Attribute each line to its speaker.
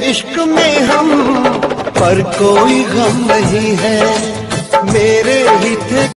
Speaker 1: इश्क में हम, पर कोई गम नहीं है, मेरे ही थे।